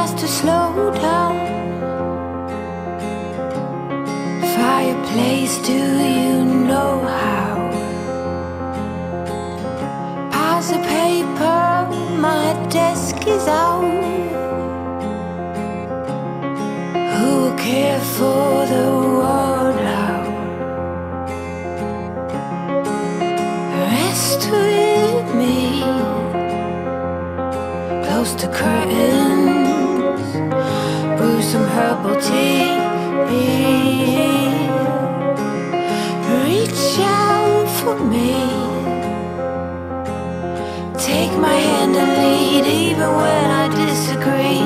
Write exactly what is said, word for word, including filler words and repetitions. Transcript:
has to slow down. Fireplace, do you know how? Piles of paper, my desk is out. Who will care for the world out? Rest with me, close to curtains, brew some herbal tea. Reach out for me, take my hand and lead, even when I disagree.